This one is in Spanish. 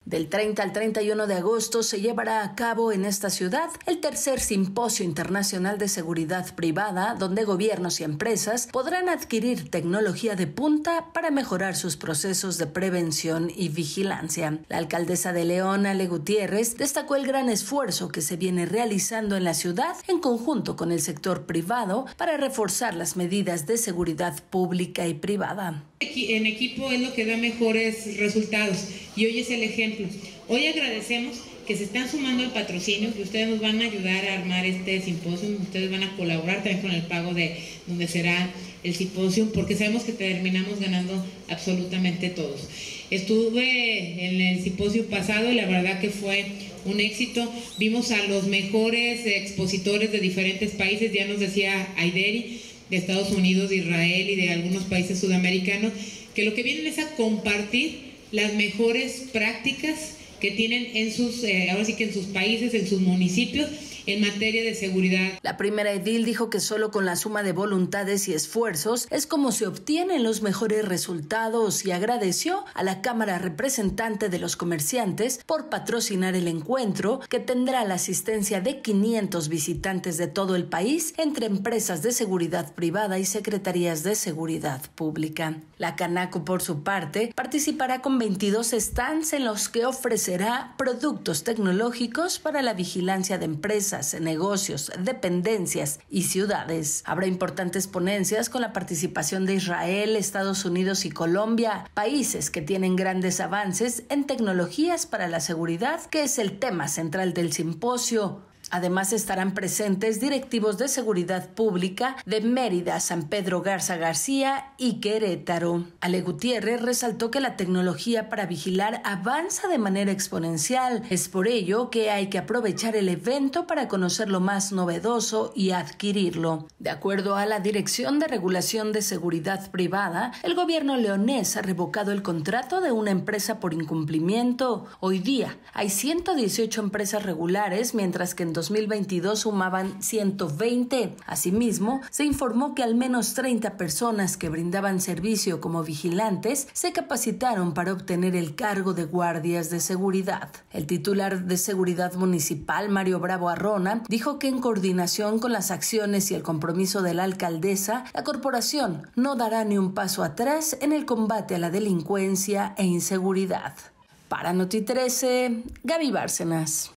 Del 30 al 31 de agosto se llevará a cabo en esta ciudad el tercer Simposio Internacional de Seguridad Privada, donde gobiernos y empresas podrán adquirir tecnología de punta para mejorar sus procesos de prevención y vigilancia. La alcaldesa de León, Ale Gutiérrez, destacó el gran esfuerzo que se viene realizando en la ciudad en conjunto con el sector privado para reforzar las medidas de seguridad pública y privada. En equipo es lo que da mejores resultados y hoy es el ejemplo. Hoy agradecemos que se están sumando al patrocinio, que ustedes nos van a ayudar a armar este simposio, ustedes van a colaborar también con el pago de donde será el simposio, porque sabemos que terminamos ganando absolutamente todos. Estuve en el simposio pasado y la verdad que fue un éxito. Vimos a los mejores expositores de diferentes países, ya nos decía Aideri, de Estados Unidos, de Israel y de algunos países sudamericanos, que lo que vienen es a compartir las mejores prácticas que tienen en sus, ahora sí que en sus países, en sus municipios, en materia de seguridad. La primera edil dijo que solo con la suma de voluntades y esfuerzos es como se obtienen los mejores resultados y agradeció a la Cámara Representante de los Comerciantes por patrocinar el encuentro, que tendrá la asistencia de 500 visitantes de todo el país entre empresas de seguridad privada y secretarías de seguridad pública. La Canaco, por su parte, participará con 22 stands en los que ofrecerá productos tecnológicos para la vigilancia de empresas, negocios, dependencias y ciudades. Habrá importantes ponencias con la participación de Israel, Estados Unidos y Colombia, países que tienen grandes avances en tecnologías para la seguridad, que es el tema central del simposio. Además estarán presentes directivos de seguridad pública de Mérida, San Pedro Garza García y Querétaro. Ale Gutiérrez resaltó que la tecnología para vigilar avanza de manera exponencial. Es por ello que hay que aprovechar el evento para conocer lo más novedoso y adquirirlo. De acuerdo a la Dirección de Regulación de Seguridad Privada, el gobierno leonés ha revocado el contrato de una empresa por incumplimiento. Hoy día hay 118 empresas regulares, mientras que en 2022 sumaban 120. Asimismo, se informó que al menos 30 personas que brindaban servicio como vigilantes se capacitaron para obtener el cargo de guardias de seguridad. El titular de Seguridad Municipal, Mario Bravo Arrona, dijo que en coordinación con las acciones y el compromiso de la alcaldesa, la corporación no dará ni un paso atrás en el combate a la delincuencia e inseguridad. Para Noti 13, Gaby Bárcenas.